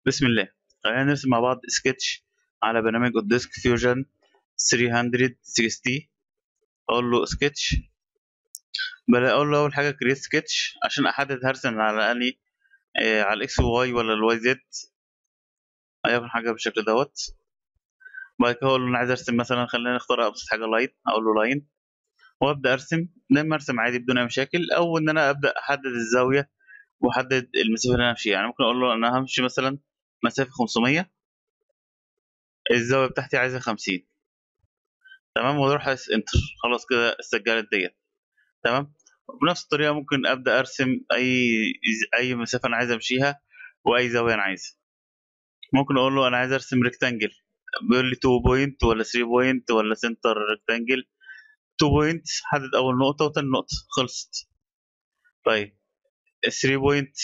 بسم الله. خلينا نرسم مع بعض سكتش على برنامج اوديسك فيوجن 360. اقول له سكتش، اقول له اول حاجه كريت سكتش عشان احدد هرسم على اني على الاكس وواي ولا الواي زد، اي حاجه بالشكل دوت. بعد كده اقول له انا عايز ارسم مثلا، خلينا نختار ابسط حاجه لاين، اقول له لاين وابدا ارسم. لما ارسم عادي بدون اي مشاكل، او ان انا ابدا احدد الزاويه واحدد المسافه اللي انا همشيها. يعني ممكن اقول له انا همشي مثلا مسافه 500، الزاويه بتاعتي عايزها 50. تمام، واروح انتر. خلاص كده سجلت ديت. تمام. بنفس الطريقه ممكن ابدا ارسم اي مسافه انا عايز امشيها واي زاويه انا عايزها. ممكن اقول له انا عايز ارسم ريكتانجل، بيقول لي 2 بوينت ولا 3 بوينت ولا سنتر ريكتانجل. 2 بوينت، حدد اول نقطه وتاني نقطه، خلصت. طيب 3 بوينت،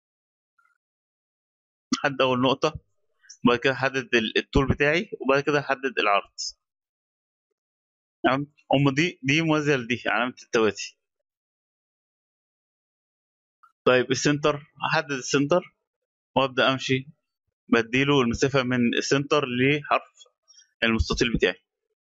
حدد اول نقطه، وبعد كده حدد الطول بتاعي، وبعد كده حدد العرض. تمام. دي موازيه لدي، علامه التوازي. طيب السنتر، هحدد السنتر وابدا امشي، بديله المسافه من السنتر لحرف المستطيل بتاعي،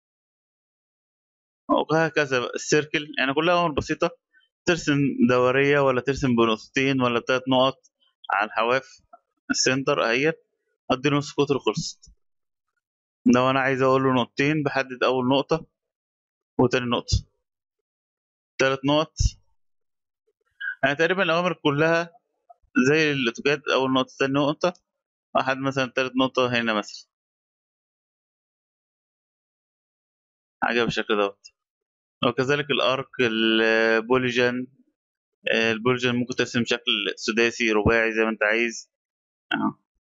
وهكذا. السيركل يعني كلها امور بسيطه، ترسم دوريه ولا ترسم بنقطتين ولا ثلاث نقط على الحواف. السنتر اهيت، ادي نص قطر، خلصت. لو انا عايز اقول له نقطتين، بحدد اول نقطه وتاني نقطه، ثلاث نقط. يعني تقريبا الاوامر كلها زي الاوتوكاد، اول نقطه تاني نقطه، واحد مثلا ثالث نقطه هنا مثلا، حاجه بالشكل دوت. وكذلك الارك، البوليجن. البوليجن ممكن ترسم شكل سداسي، رباعي، زي ما انت عايز. اهو.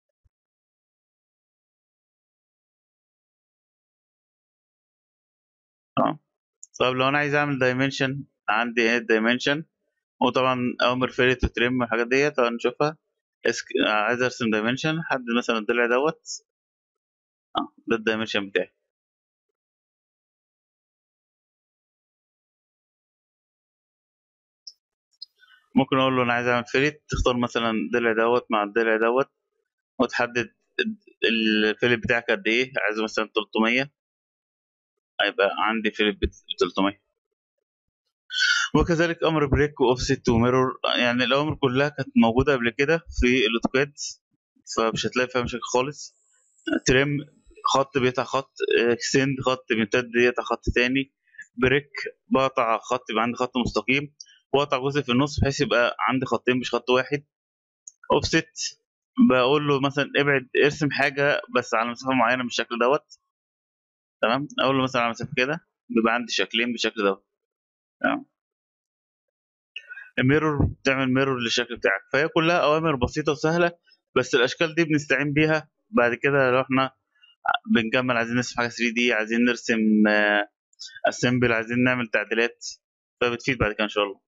اه. طب لو انا عايز اعمل دايمنشن، عندي ايه دايمنشن، وطبعا اوامر فيريت وتريم والحاجات ديت هنشوفها. عايز ارسم دايمنشن، حدد مثلا الضلع دوت. ده الدايمنشن بتاعي. ممكن اقول له انا عايز اعمل فيريت، تختار مثلا الضلع دوت مع الضلع دوت، وتحدد الفيلت بتاعك قد ايه، عايزه مثلا 300، هيبقى عندي فيلت ب 300. وكذلك امر بريك واوفست وميرور، يعني الاوامر كلها كانت موجوده قبل كده في الاوتوكاد، فمش هتلاقي فيها مشاكل خالص. ترم، خط بيقطع خط. اكستند، خط بيمتد يقطع خط تاني. بريك، بقطع خط يبقى عندي خط مستقيم، واقطع جزء في النص بحيث يبقى عندي خطين مش خط واحد. اوفست، بقول له مثلا ابعد، ارسم حاجه بس على مسافه معينه بالشكل دوت. تمام، اقول له مثلا على مسافه كده، بيبقى عندي شكلين بالشكل دوت. تمام. الميرور، بتعمل ميرور للشكل بتاعك. فهي كلها اوامر بسيطه وسهله، بس الاشكال دي بنستعين بيها بعد كده لو احنا بنكمل، عايزين نرسم حاجه 3 دي، عايزين نرسم اسمبل، عايزين نعمل تعديلات، فبتفيد بعد كده ان شاء الله.